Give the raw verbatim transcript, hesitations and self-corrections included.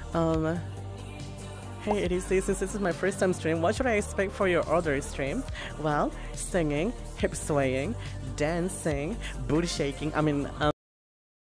Um, hey A D C, since this is my first time stream, what should I expect for your other stream? Well, singing, hip swaying, dancing, booty shaking, I mean, um